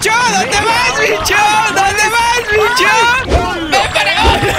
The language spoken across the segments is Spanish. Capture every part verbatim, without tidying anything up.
bicho! ¿Dónde vas, bicho? ¿Dónde vas, bicho? ¡Ven para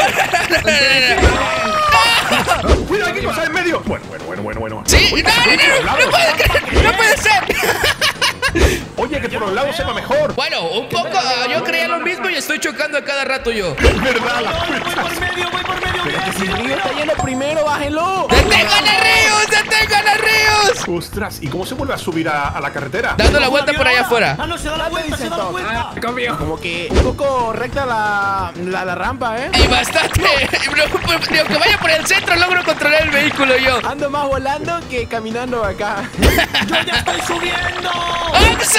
acá! ¡Cuidado, hay que pasar en medio! Bueno, bueno, bueno, bueno, bueno. ¡Sí! ¡No, no, no! ¡No puede creer! ¡No puede ser! Oye, que por los lados se va mejor. Bueno, un poco. uh, yo creía lo mismo y estoy chocando a cada rato yo. Es verdad, las Voy por flechas. medio, voy por medio. Mira, Si el río está yendo primero, bájenlo. ¡Detengan a Ríos! ¡Detengan a Ríos! Ostras, ¿y cómo se vuelve a subir a, a la carretera? Dando la vuelta por allá afuera. Ah, no, se da la vuelta, se da la vuelta. Cambio. Como que un poco recta la, la, la rampa, ¿eh? Y bastante. Ni aunque vaya por el centro, logro controlar el vehículo yo. Ando más volando que caminando acá. ¡Yo ya estoy subiendo! ¡Onza!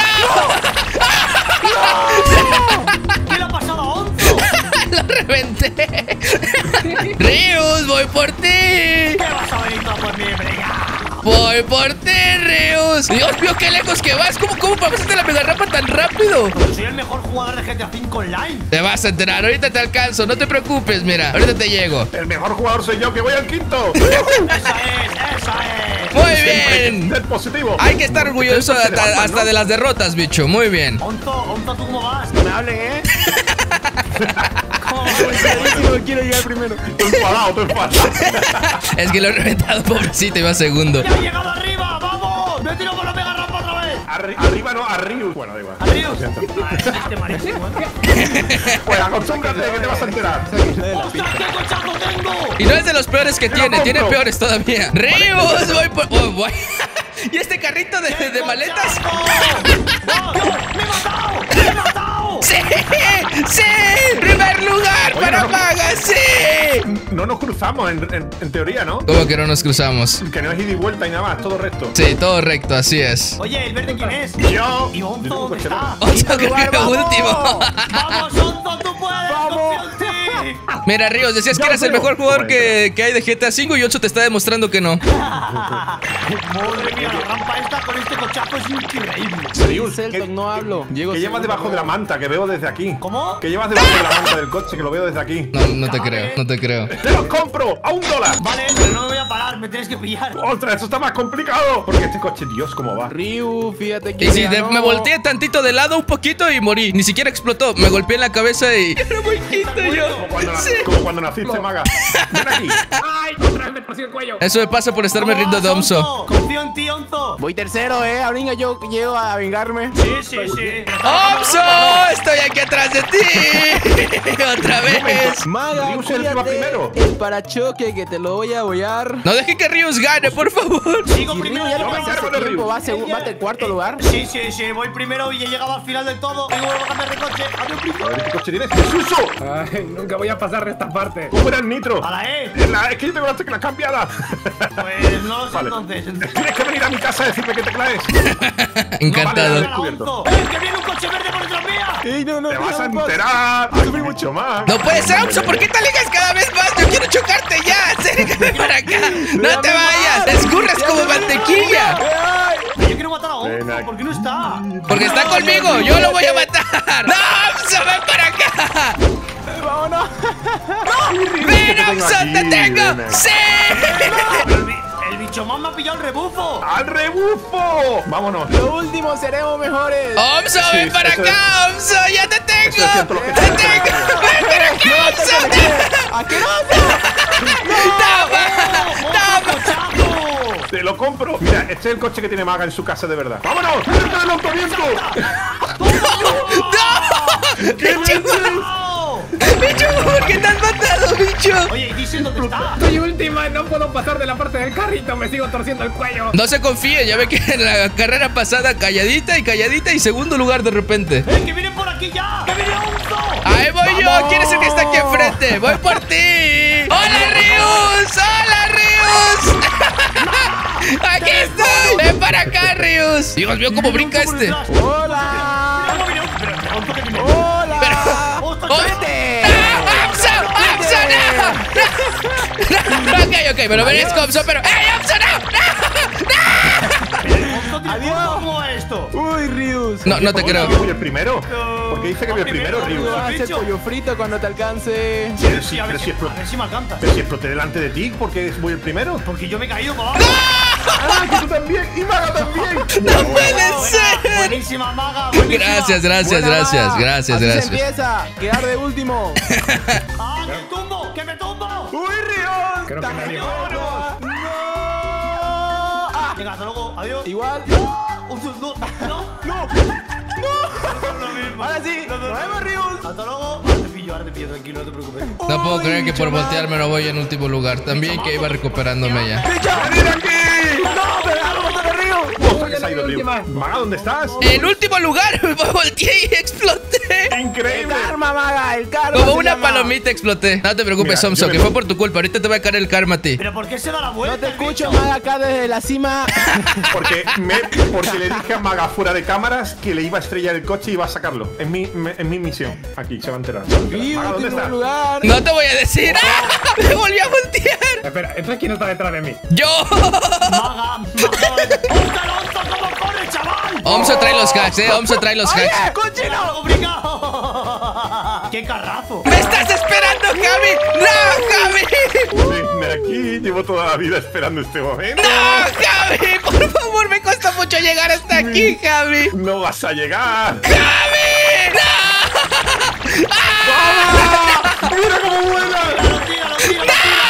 ¿Qué le ha pasado a Onzo? ¡Lo reventé! ¡Ríos, voy por ti! ¿Qué vas a venir tú por mi brega? ¡Voy por ti, Ríos! Dios mío, qué lejos que vas. ¿Cómo, cómo pasarte la mega rampa tan rápido? Soy el mejor jugador de G T A cinco Online. Te vas a enterar, ahorita te alcanzo. No te preocupes, mira. Ahorita te llego. El mejor jugador soy yo, que voy al quinto. Esa es, esa es. Muy Siempre bien. ser positivo. Hay que estar orgulloso hasta, hasta de las derrotas, bicho. Muy bien. Onzo, Onzo, ¿tú cómo vas? No me hablen, ¿eh? ¿Cómo vas? Buenísimo, quiero llegar primero. Estoy enfadado, estoy enfadado. Es que lo he reventado, pobrecito, iba segundo. ¡Ya he llegado arriba! ¡Vamos! ¡Me tiro por la mega rampa otra vez! Arri- arriba no, arriba. Bueno, da igual. ¡Adiós! Lo siento. Este malísimo, ¿eh? Pues acostúmbrate, que te vas a enterar. ¡Ostras, qué cochazo tengo! Y no es de los peores que Te lo tiene, tiene compro. peores todavía. ¡Ríos! Voy por. Oh, voy. ¿Y este carrito de, ¡Qué de maletas? cochazo! ¡Me he matado! ¡Me he matado! ¡Sí! ¡Sí! ¡Primer lugar Oye, para no. Maga! ¡Sí! No nos cruzamos, en, en- en teoría, ¿no? ¿Cómo que no nos cruzamos? Que no es ida y vuelta y nada más, todo recto. Sí, todo recto, así es. Oye, ¿el verde quién es? Yo. ¿Y yo Onzo tengo dónde coche está? Otro creo que ¡Vamos! último. ¡Vamos, Onzo, tú puedes! ¡Confío en ti! Mira, Ríos, decías Ya que eres el veo. mejor jugador que, que hay de G T A cinco y Ocho te está demostrando que no. Madre mía, la rampa esta con este cochazo es increíble. Rius, Celton, ¿qué, no hablo. Llego qué llevas segundo, debajo de la manta que veo desde aquí? ¿Cómo? ¿Qué llevas debajo de la manta del coche que lo veo desde aquí? No, no te creo, no te creo. ¡Te los compro! ¡A un dólar! Vale, pero no me voy a parar, me tienes que pillar. ¡Ostras, eso está más complicado! Porque este coche, Dios, ¿cómo va? Ryu, fíjate que. Y si de- ganó. me volteé tantito de lado un poquito y morí. Ni siquiera explotó. Me golpeé en la cabeza y. Era muy quinto yo. Como cuando, na- Sí. como cuando naciste, maga. Ven aquí. ¡Ay! Otra vez me torcí el cuello. Eso me pasa por estarme ¿Cómo riendo vas, de Omso. Onzo? Confío en ti, Onzo. Voy tercero, ¿eh? Ahorita yo llego a vengarme. Sí, sí, sí. ¡Omso! Estoy aquí atrás de ti. Otra vez. Maga, Ryu es el que va cuídate primero. el parachoque que te lo voy a bollar. No deje que Rius gane, por favor. Sigo Si Ryu primero. ya yo lo me voy pasó encargo hace de tiempo, Ryu. va, a segu- va a cuarto lugar. Sí, sí, sí, voy primero y he llegado al final de todo. Y vuelvo a cambiar de coche. Adiós, A ver, ¿qué coche tienes? ¡Jesús! Ay, nunca voy a pasar de esta parte. ¿Cómo era el nitro? A la E. En la- Es que yo tengo la tecla cambiada. Pues no lo sé Vale. entonces. Tienes que venir a mi casa a decirme qué tecla es. Encantado. Vale, Hola, descubierto. Onzo. ¡Eh, que viene un coche verde por detrás mía! Ey, no, no, Te vas a no, no, enterar. Hay mucho más. No puede ser, Omso. ¿Por qué te alejas cada vez más? Yo quiero chocarte ya. Acércate para acá. No te vayas. Escurres como mantequilla. Yo quiero matar a Ven Onzo. aquí. ¿Por qué no está? Porque está conmigo. Yo lo voy a matar. ¡No, Omso! ¡Ven para acá! vámonos. ¡Ven, tengo Omso! aquí, ¡Te tengo! ven. ¡Sí! Pero el, bi- el bicho más me ha pillado el rebufo. ¡Al rebufo! Vámonos. Lo último seremos mejores. ¡Omso, ven Sí, para eso acá! ¡Omso, ya te tengo! Eso es cierto, lo que ¡Te te- tengo! ¡Ven para acá, Omso! ¡Asqueroso! ¡Toma! ¡Toma! ¡Cochazo! Te lo compro. Mira, este es el coche que tiene Maga en su casa de verdad. ¡Vámonos! ¡Dentro del lanzamiento! ¡No! ¡Bicho! ¡No! ¡Bicho! ¿Por qué te has matado, bicho? Oye, ¿y Diesel dónde está? Soy última, no puedo pasar de la parte del carrito, me sigo torciendo el cuello. No se confíe, ya ve que en la carrera pasada calladita y calladita y segundo lugar de repente. ¡Eh, que vienen por aquí ya! ¡Que viene Onzo! ¡Ahí voy yo! ¿Quién es el que está aquí enfrente? ¡Voy por ti! ¡Hola, Rius! ¡Hola, Rius! ¡Aquí estoy! ¡Ven para acá, Rius! Dios mío, cómo brinca este. ¡Hola! ¿Cómo viene Onzo? Pero, Onzo, que viene. ¡Hola! ¡Ostras, ¡Oh! ¡Vete! ¡Ah, Omso! ¡Omso, no! no! Ok, ok, me lo merezco, Omso, pero... ¡Ey, Omso, no! ¡No! Onzo, ¿tiene Adiós. punto? ¿Cómo va esto? ¡Uy, Rius! No, no te creo. ¿Yo voy el primero? ¿Por qué dice que voy el primero, Primero, Rius? Vas a hacer bicho. pollo frito cuando te alcance. Pero Sí, si, a ver pero si, si explo- a ver si me alcanza. pero si exploté delante de ti, ¿por qué voy el primero? Porque yo me he caído para abajo. ¡Ah, que tú también! ¡Y Maga también! ¡No puede ser! Buenísima, Maga. Buenísima. Gracias, gracias, Buena, gracias, Maga. gracias, Así gracias. se empieza. Quedar de último. ¡Ah, que me tumbo! ¡Que me tumbo! ¡Uy, Rion! Creo que nadie ¡No! puede. ¡No! Ah, Venga, hasta luego. Adiós. igual. Uf, no, no. ¡No! Ahora sí. Nos vemos, Rion. Hasta luego. Ahora te pillo, ahora te pillo, tranquilo, no te preocupes. No puedo creer que por voltearme no voy en último lugar. También que iba recuperándome ya. ¡Bicho! ¡Venid aquí! ¡No! ¡Me da la de Rion! ¡Hostia, que se ha ido, tío! Maga, ¿dónde estás? En último lugar, me volteé y exploté. El ¡Increíble! karma, Maga, el karma. Como se una llama. palomita exploté. No te preocupes, Mira, Somso, yo que le- fue por tu culpa. Ahorita te va a caer el karma a ti. ¿Pero por qué se da la vuelta? No te el escucho, bicho? Maga, acá desde la cima. Porque, me, porque le dije a Maga fuera de cámaras que le iba a estrellar el coche y iba a sacarlo. Es mi, me- es mi misión. Aquí, se va a enterar. Se va a enterar. Y Maga, ¿dónde último estás? lugar. No te voy a decir. ¡Ah! Me volví a voltear. Espera, entonces ¿quién está detrás de mí? Yo. Maga, Maga. ¡Ostras, Alonso, cómo corre, chaval! Omso trae los hacks, eh. Omso trae los hacks. ¡Oye, cochino! ¡Obrigado! ¡Qué carrazo! ¡Me estás esperando, Javi! ¡No, Javi! Ven aquí, llevo toda la vida esperando este momento. ¡No, Javi! Por favor, me cuesta mucho llegar hasta aquí, Javi. No vas a llegar. ¡Javi! ¡No! ¡Mira cómo vuela! ¡Lo tira, lo tira, lo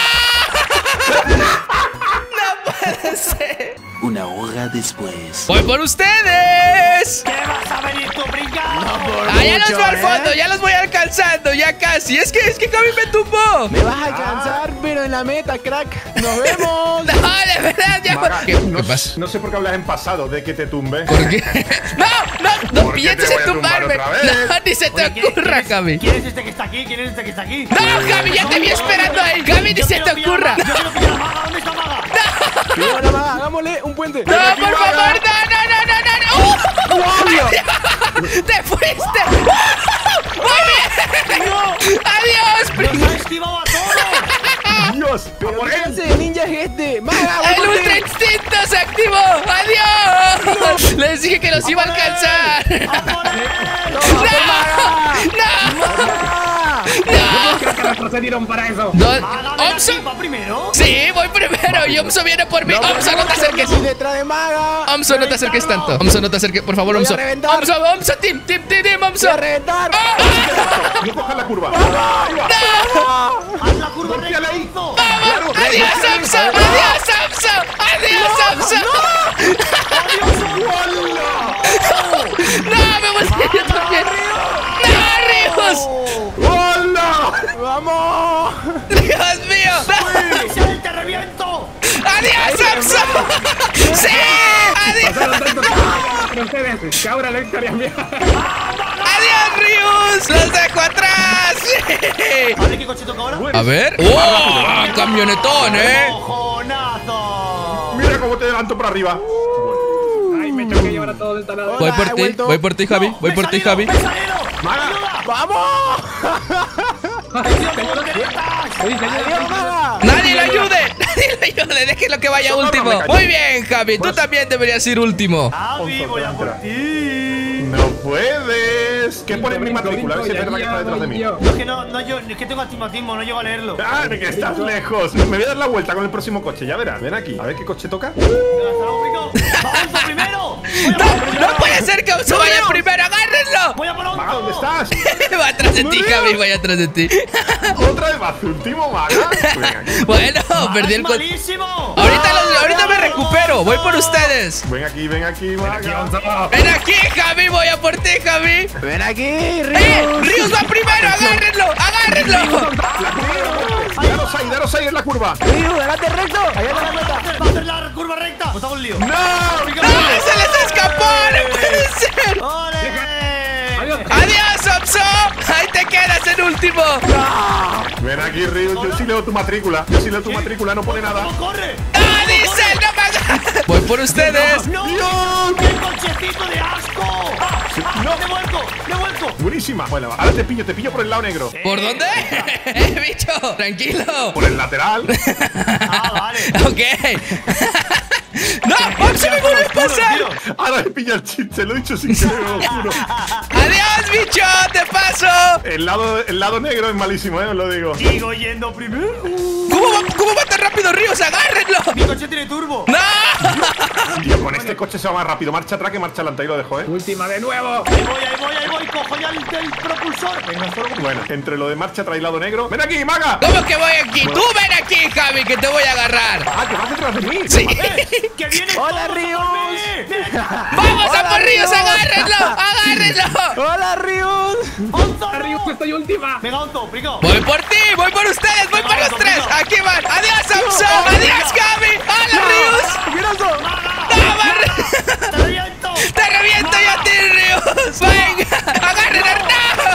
tira! ¡No puede ser! Una hora después. ¡Voy por ustedes! ¿Qué vas a venir tú, brincando? ¡Ah, ya los mucho, veo al ¿eh? fondo! ¡Ya los voy alcanzando! ¡Ya casi! ¡Es que, es que Javi me tumbó! Me vas a alcanzar, pero en la meta, crack. ¡Nos vemos! ¡No, de verdad! Ya... Maga, ¿Qué, no, ¿Qué pasa? no sé por qué hablas en pasado de que te tumbe. ¿Por qué? ¡No! ¡No! ¡No ¿Por qué pienses te en voy a tumbar tumbarme! otra vez? ¡No! ¡Ni se te Oye, ¿quién- ocurra, quién es- Javi! ¿Quién es este que está aquí? ¿Quién es este que está aquí? ¡No, Javi! ¡Ya te vi esperando ahí! ¡Javi, ni Yo se quiero te pillar a ocurra! Maga, Yo quiero pillar a Maga. ¿Dónde está Maga? Digo, la Maga, hagámosle un puente. ¡No, por favor! ¡No, no, no, no, no! no! ¡Oh! ¡Te fuiste! ¡Muy bien! ¡Adiós! ¡Nos ha esquivado a todos! ¡Dios! ¡A por ¿Qué él! clase de ninja es este? ¡Maga, ¡El voy por Ultra ti! Instinto se activó! ¡Adiós! Les dije que los iba a alcanzar. ¡A por él! ¡No, por Maga! ¡No! ¡Maga! Creo que retrocedieron para eso. No, Maga, ven Omso. aquí, va primero. Sí, voy primero y Omso viene por mí. Omso, no te acerques. Estoy detrás de Maga. Omso, no te acerques tanto. Omso, no te acerques. Por favor, Voy a Omso. reventar. Omso, Omso, team, team, team, team, Omso. ¡Voy a reventar! ¡No cojas la curva! ¡Haz la curva recta, Volteale ahí. Alonso! ¡Adiós, Omso! ¡Adiós, Omso! ¡Adiós, Omso! ¡No, me volteé yo también! ¡No, Ríos! ¡Hola! ¡Vamos! ¡Dios mío! ¡No! ¡Michelle, te reviento! ¡Adiós, Omso! ¡Sí! ¡Adiós! Pasaron tanto tiempo con ustedes que ahora la victoria es mía. ¡Adiós, Rius! ¡Los dejo atrás! ¡Sí! A ver qué coche toca ahora. A ver. ¡Oh! ¡Camionetón, eh! ¡Cojonazo! Mira cómo te levanto por arriba. Ay, me choqué y ahora todo está nada. Voy por he ti, vuelto. voy por ti, Javi. Voy ¡Me he por ti, salido, Javi. me he salido! ¡Ayuda! ¡Vamos! ¡Tío, qué volteretas! ¡Adiós, Maga! ¡Nadie lo ayude! ¡Nadie lo ayude! Déjenlo que vaya último. Muy bien, Javi. Tú también deberías ir último. Javi, voy a por ti. No puedes. ¿Qué pone en mi matrícula? A ver si es verdad que está detrás de mí. No, es que no, no, yo, es que tengo astigmatismo, no llego a leerlo. ¡Ah, que estás lejos! Me voy a dar la vuelta con el próximo coche, ya verás. Ven aquí. A ver qué coche toca. Venga, hasta luego, Brico. ¡Vamos a primero! ¡Voy a por ¡No! primero! ¡No puede ser que Omso vaya primero! ¡Agárrenlo! ¡Voy a por Maga, ¿dónde Onzo! estás? Va atrás de ti, Javi. Voy atrás de ti. ¿Otra vez vas último, Maga? Ven aquí. Bueno, Maga, perdí es el con... malísimo! Ahorita, los- ahorita me recupero. Voy por ustedes. Ven aquí, ven aquí, Maga. Onzo. Ven aquí, Javi. Voy a por ti, Javi. ¡Ven aquí, ¡Eh! Rius! ¡Rius va primero! ¡Agárrenlo! ¡Agárrenlo! Daros ahí, daros ahí en la curva. ¡Rius, delante recto! ¡Allá está la meta! ¡Va a hacer la curva recta! ¡Pues hago un lío! ¡No! ¡No! ¡Se les escapó! ¡No puede ser! ¡Ole! Adiós. ¡Adiós, Omso! ¡Ahí te quedas en último! Ven aquí, Ryu. Yo sí leo tu matrícula. Yo sí leo tu matrícula, no pone nada. ¿Cómo corre? ¡Ah, dice! ¡No me hagas! Voy por ustedes. ¡No! ¡Dios! ¡Qué cochecito de asco! ¡Ah! No. ¡Me vuelco! ¡Me vuelco! Buenísima. Bueno, ahora te pillo, te pillo por el lado negro. ¿Por dónde? ¡Eh, bicho! ¡Tranquilo! Por el lateral. ¡Ah, vale! Ok. ¡No! ¡Omso me vuelve a pasar! Ahora me pilla el chiste, lo he dicho sin querer, lo juro. ¡Adiós, bicho! ¡Te paso! El lado, el lado negro es malísimo, eh, os lo digo. Sigo yendo primero. ¿Cómo ¿Cómo va, cómo va tan rápido, Rius? ¡Agárrenlo! Mi coche tiene turbo. ¡No! Tío, con este coche se va más rápido. Marcha atrás que marcha adelante. Ahí lo dejo, ¿eh? Última de nuevo. Ahí voy, ahí voy, ahí voy. Cojo ya el, el propulsor. Venga, solo como... Bueno, entre lo de marcha atrás y lado negro. ¡Ven aquí, maga! ¿Cómo que voy aquí? Tú ven aquí, Javi, que te voy a agarrar. ¡Ah, que vas detrás de mí! Sí. ¡Eh! ¡Que viene! ¡Hola, todo Rius! por mí! ¡Vamos Hola, a por Rius! Rius. ¡Agárrenlo! ¡Agárrenlo! ¡Hola, Rius! ¡Onzo! Arriba, que estoy última. Venga, Onzo, brico. Voy por ti, voy por ustedes, voy por los tres. Aquí van. Adiós, Omso. Adiós, Javi. Hola, Rius. ¡Mirazo! ¡Vamos, Rius! ¡Te reviento! ¡Te reviento yo a ti, Rius! ¡Venga! ¡Agarren a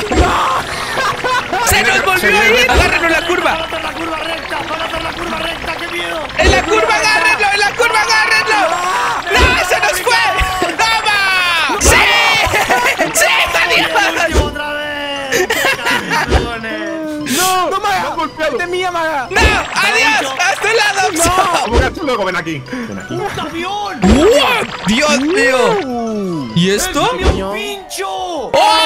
¡Se nos volvió a ir! ¡Agárrenlo en la curva! ¡Van a hacer la curva recta! ¡Van a hacer la curva recta! ¡Qué miedo! ¡En la curva, agárrenlo! ¡En la curva, agárrenlo! ¡No, se nos fue! ¡Toma! ¡Sí! ¡Sí! ¡Adiós! ¡Otra vez! ¡Qué cabrones! ¡No! ¡No, Maga! ¡Me has golpeado! ¡Este es mía, Maga! ¡No! ¡Adiós! ¡Hasta un lado, Omso! ¿Cómo que haces luego? Ven aquí. Ven aquí. ¡Un camión! ¡Wow! ¡Dios mío! ¿Y esto? ¡Es camión pincho! ¡Oh!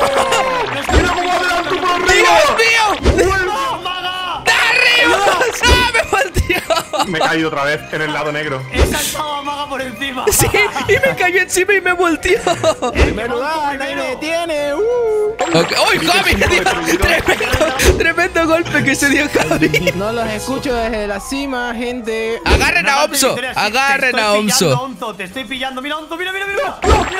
¡Mira cómo adelanto por arriba! ¡Dios mío! ¡No, Maga! ¡Da, Rius! ¡Ah, me volteó! Me he caído otra vez en el lado negro. He saltado a Maga por encima. Sí, y me cayó encima y me volteó. ¡Primer lugar! ¡Nadie me detiene! ¡Uh! Ok. ¡Uy, Javi! Dios, tremendo, tremendo golpe que se dio Javi. No los escucho desde la cima, gente. Agarren a Nada, Omso. te- te- Agarren te a estoy pillando, Omso. Onzo, te estoy pillando. Mira, Onzo, mira, mira, mira. ¡No, no,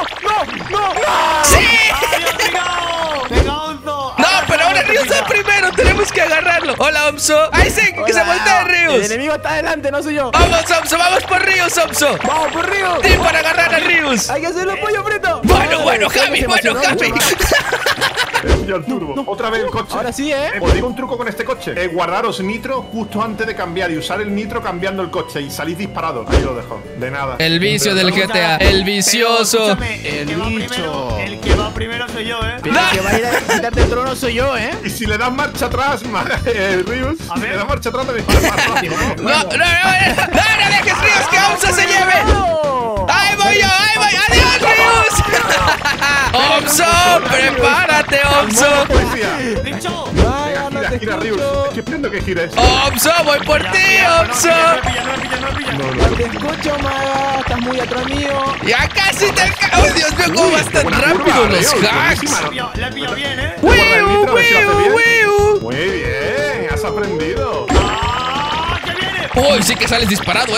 no! ¡Sí! ¡Adiós, pringao! ¡Venga, Onzo! No, pero ahora Rius está primero. Tenemos que agarrarlo. Hola, Omso. ¡Ahí sí! ¡Que se voltea El Rius! enemigo está adelante, no soy yo. ¡Vamos, Omso! ¡Vamos por Rius, Omso! ¡Vamos por Rius! ¡Sí, para agarrar a Rius! ¡Hay que hacerlo pollo frito! Bueno, bueno, Creo que Javi, se bueno, emocionó Javi. mucho más. Yo el turbo. Otra vez el coche. Ahora sí, ¿eh? Eh, Os digo un truco con este coche. Eh, guardaros nitro justo antes de cambiar y usar el nitro cambiando el coche y salís disparados. Ahí lo dejo. De nada. El vicio del G T A. El vicioso. Pero, escúchame, el, El que va bicho. primero, el que va primero soy yo, ¿eh? Pero el que va a ir a quitarte el trono soy yo, ¿eh? Y si le das marcha atrás, ma- eh, Rius, A si ver. le das marcha atrás te dispara más rápido. No, no, no, no, no, no dejes Rius que Omso se lleve. ¡Oh! ¡Ahí voy yo! ¡Ahí voy! ¡Adiós, Rius! ¡Omso! ¡Prepárate, Omso! Policía. ¡Dicho! Maga, no Gira, te gira, Rius. escucho. Estoy esperando que gires. ¡Omso! ¡Voy por ti, Omso! No me pilla, no me pilla, no me pilla. No te escucho, Maga. Estás muy atrás mío. ¡Ya casi te ca... ¡Oh, Dios mío! ¿Cómo vas tan buena rápido curva, los Rius, hacks? buenísima. Le he pillado- Le he pillado bien, ¿eh? Guarda el ¡Wiu, nitro, a ver si lo hace wiu, bien. wiu! Muy bien, has aprendido. ¡Ah! ¡Que viene! ¡Uy, sí que sales disparado, eh!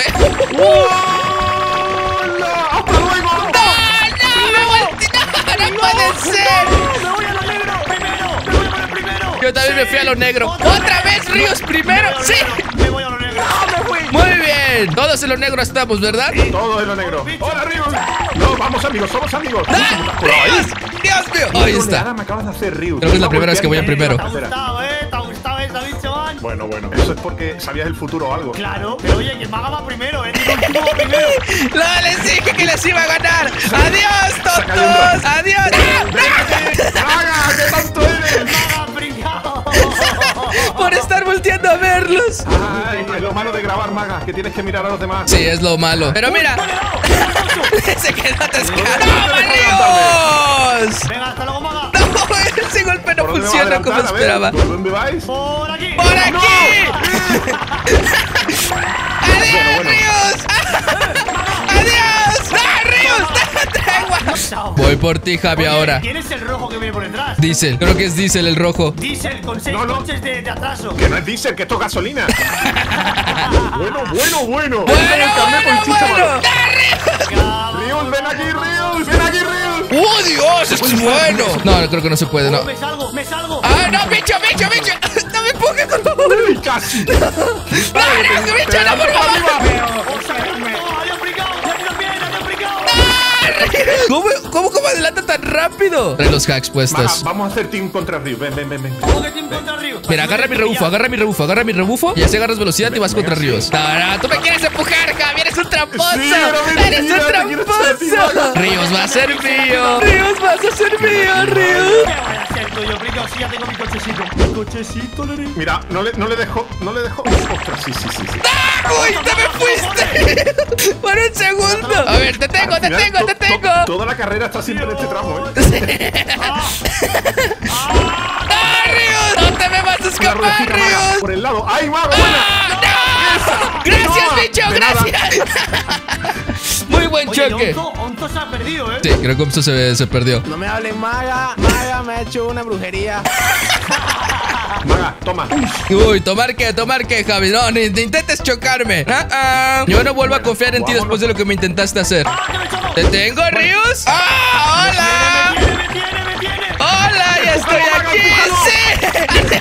¡Hola! ¡Hasta luego! ¡No, no! ¡Me volteé! ¡No, no puede ser! ¡Me voy a lo negro! ¡Primero! ¡Me voy a por el primero! Yo también me fui a lo negro. ¡Otra vez Rius primero! ¡Sí! ¡Me voy a lo negro! Muy bien. Todos en lo negro estamos, ¿verdad? Todo en lo negro. ¡Hola, Rius! No, vamos amigos, somos amigos. ¡Ah! ¡Rius! ¡Dios mío! Ahí está. Ahora me acabas de hacer Rius. Creo que es la primera vez que voy a primero. ¿Te ha gustado, eh? ¿Te ha gustado esa, bicho, man? Bueno, bueno. Eso es porque sabías el futuro o algo. Claro, pero oye, que el Maga va primero, eh. Digo, el último va primero. ¡No, les dije que les iba a ganar! ¡Adiós, tontos! ¡Adiós! ¡Ah! ¡Haga! ¿Qué tanto eres? Maga, pringao. Por estar volteando a verlos. Ay, es lo malo de grabar, maga, que tienes que mirar a los demás. Sí, es lo malo. Pero mira, ¡Vale, no! se quedó atascado. ¡No, Dios! Venga, hasta luego, Maga. No, ese golpe no ¿Por dónde funciona vas a como adelantar? A ver, esperaba. ¿por dónde vais? Por aquí. ¡Por aquí! ¡Adiós, bueno. Rius! ¡Adiós! ¡Ah, Rius! ¡Date tregua! Chao. Voy por ti, Javi, Oye, ahora. ¿quién es el rojo que viene por detrás? Diesel, creo que es Diesel el rojo. Diesel con seis No, no. coches de, de atraso. Que no es diésel, que esto es gasolina. bueno, bueno, bueno. Bueno, Este es el carnet bueno, con chicha, bueno. mano. Cabrón. Rius, ven aquí, Rius. Ven aquí, Rius. ¡Oh, Dios! ¡Esto es bueno! No, creo que no se puede, no. Me salgo, me salgo. ¡Ah, no, bicho, bicho, bicho! ¡No me empujes, por favor! Uy, casi. ¡No, Rius, bicho, no, por favor! ¡Os adelanto! ¡Adiós, pringao! ¡Ya tiro bien, adiós, pringao! ¿Cómo, cómo, cómo adelanta tan rápido? Trae los hacks Maga, puestos. vamos a hacer team contra Rius. Ven, ven, ven, ven. ¿Cómo que team contra Río? Mira, agarra mi rebufo, agarra mi rebufo, agarra mi rebufo y así agarras velocidad y vas contra Ríos. No, no, tú me quieres empujar, Javi, eres un tramposo. Sí, pero mentira, Eres un te quiero echar a ti, tramposo. Maga. Ríos va a ser mío. Ríos vas a ser mío, Ríos. ¿Qué voy a hacer tuyo, pringao? Si ya tengo mi cochecito. Mi cochecito, Lere. Mira, no le, no le dejo, no le dejo. Ostras, sí, sí, sí, sí. ¡Ah! ¡Uy, te me fuiste! Por un segundo. A ver, te tengo, Al te final, tengo, to- te to- tengo. Toda la carrera está siempre en este tramo, ¿eh? ¡Ah, Ríos! ¡No te te me vas a Una escapar, ruedecita, Maga, Rius! por el lado. ¡Ay, Maga, buena! ¡Ah, no! ¡Gracias, No, bicho! de nada. ¡Gracias! Muy buen Oye, choque. Onzo, Onzo se ha perdido, ¿eh? Sí, creo que Onzo se, se perdió. No me hablen, Maga. Maga me ha hecho una brujería. Maga, toma. Uy, ¿tomar qué? ¿Tomar qué, Javi? No, ni, ni intentes chocarme. Ah, ah. Yo no vuelvo a confiar en ti después de lo que me intentaste hacer. ¡Ah, que me choco! ¿Te tengo, Rius? ¡Ah, hola! ¡Me tiene, me tiene, me tiene! ¡Hola! ¡Ya estoy aquí! ¡Sí!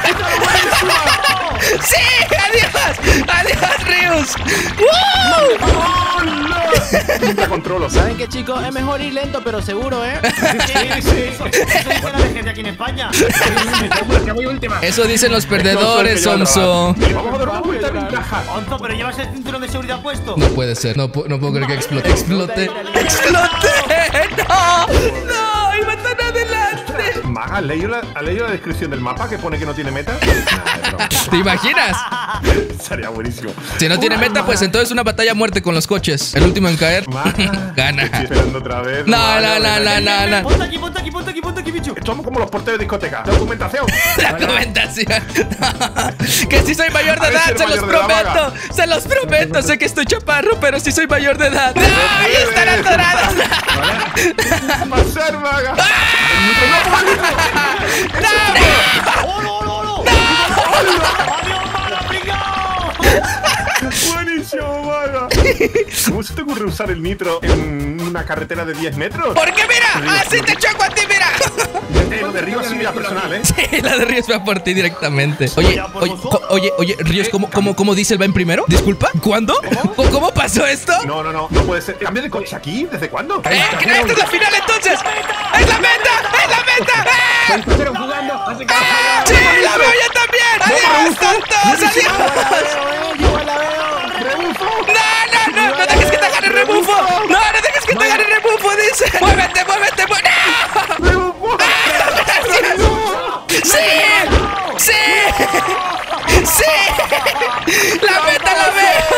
¡Sí! ¡Adiós! ¡Adiós, Rius! ¡Woo! ¡Oh, no! La controlo. ¿Saben qué, chicos? Es mejor ir lento, pero seguro, ¿eh? Sí, sí. Eso eso dice la gente aquí en España. Que voy última. Eso dicen los perdedores, Onzo. Vamos a dar una vuelta de ventaja. Onzo, pero llevas el cinturón de seguridad puesto. No puede ser. No, pu- no puedo creer que explote. ¡Explote! ¡Explote! ¡No! ¡No! ¡Iba tan adelante! Maga, ¿has leído, la, ¿has leído la descripción del mapa que pone que no tiene meta? Nah, es broma. ¿Te imaginas? Sería buenísimo. Si no tiene meta, pues entonces una batalla a muerte con los coches. El último en caer Maga, gana. estoy esperando otra vez. No, Maga, no, no, ven no, aquí. no, no. Ponte aquí, ponte aquí, ponte aquí, ponte aquí, bicho. Somos como los porteros de discoteca. Documentación. La documentación. Que si soy mayor de A ver si edad, eres se los mayor de edad, prometo. Se los prometo. Sé que estoy chaparro, pero sí soy mayor de edad. ¡No! ¡Ahí están atorados! Pasar, Maga. ¡Olo, olo, olo! ¡Adiós, mala, pringao! Buenísimo, Maga. ¿Cómo se te ocurre usar el nitro en una carretera de diez metros? Porque mira, así te choco a ti, mira. Eh, lo de Río sí mira personal, ¿eh? Sí, la de Ríos va por ti directamente. Oye, oye, co- oye, oye, Ríos, ¿cómo, cómo, cómo dice el va en primero? Disculpa, ¿cuándo? ¿Cómo, cómo pasó esto? No, no, no, no puede ser. ¿Cambia de coche aquí? ¿Desde cuándo? ¡Eh, que esta es la final entonces! ¡Es la meta! ¡Es la meta! ¡Eh! Pero jugando. Así que. ¡Ah! ¡Sí, la veo yo también! ¡Adiós, tontos! ¡Adiós! Yo la veo. ¡No, no, no! ¡No dejes que te agarre rebufo! ¡No, no dejes que te agarre rebufo! Dice. ¡Muévete, muévete! muévete! ¡No! ¡Sí! ¡Sí! ¡Sí! ¡La meta la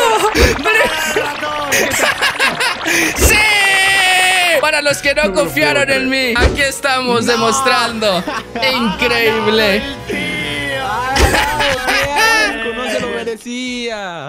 veo! ¡Sí! Para los que no confiaron en mí, aquí estamos demostrando. Increíble. No se lo merecía.